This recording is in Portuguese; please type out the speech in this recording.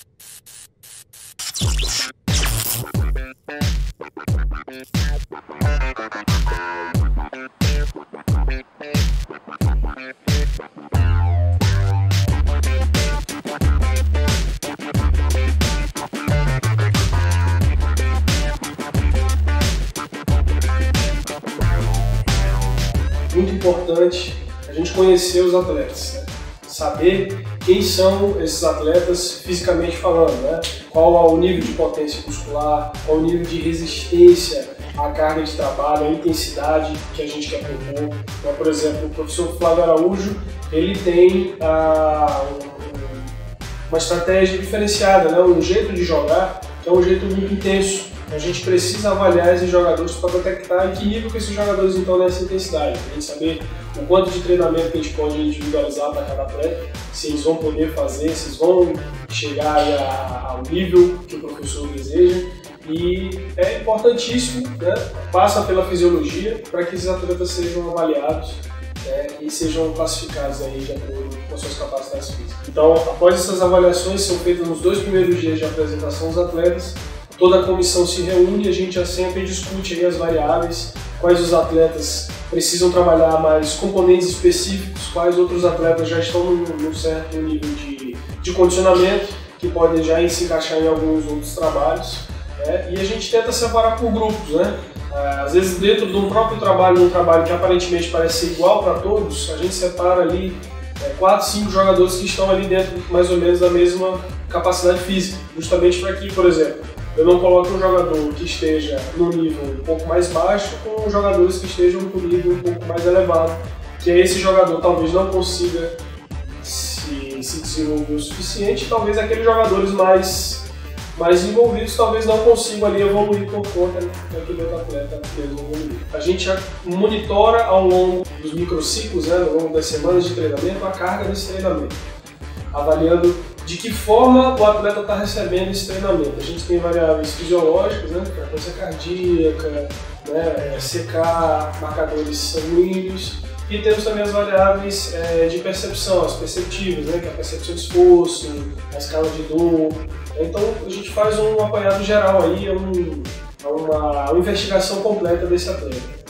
Muito importante a gente conhecer os atletas, né? Saber quem são esses atletas fisicamente falando, né? Qual é o nível de potência muscular, qual é o nível de resistência à carga de trabalho, a intensidade que a gente quer propor. Então, por exemplo, o professor Flávio Araújo, ele tem uma estratégia diferenciada, né? Um jeito de jogar que é um jeito muito intenso. A gente precisa avaliar esses jogadores para detectar em que nível que esses jogadores estão nessa intensidade, para a gente saber o quanto de treinamento que a gente pode individualizar para cada atleta, se eles vão poder fazer, se eles vão chegar ao nível que o professor deseja. E é importantíssimo, né? Passa pela fisiologia para que esses atletas sejam avaliados, né? E sejam classificados aí de acordo com suas capacidades físicas. Então, após essas avaliações, são feitas nos 2 primeiros dias de apresentação dos atletas. Toda a comissão se reúne e a gente já sempre discute aí as variáveis, quais os atletas precisam trabalhar mais componentes específicos, quais outros atletas já estão num certo nível de condicionamento, que podem já se encaixar em alguns outros trabalhos, né? E a gente tenta separar por grupos, né? Às vezes dentro de um próprio trabalho, um trabalho que aparentemente parece ser igual para todos, a gente separa ali 4, 5 jogadores que estão ali dentro mais ou menos da mesma capacidade física, justamente para que, por exemplo, eu não coloco um jogador que esteja no nível um pouco mais baixo com jogadores que estejam no nível um pouco mais elevado, que esse jogador talvez não consiga se desenvolver o suficiente, talvez aqueles jogadores mais envolvidos talvez não consigam ali evoluir por conta daquele outro atleta mesmo evoluir. A gente monitora ao longo dos microciclos, né, ao longo das semanas de treinamento, a carga desse treinamento, avaliando de que forma o atleta está recebendo esse treinamento. A gente tem variáveis fisiológicas, né, frequência cardíaca, né, CK, marcadores sanguíneos, e temos também as variáveis de percepção, as perceptivas, né, que é a percepção de esforço, a escala de dor. Então a gente faz um apanhado geral aí, uma investigação completa desse atleta.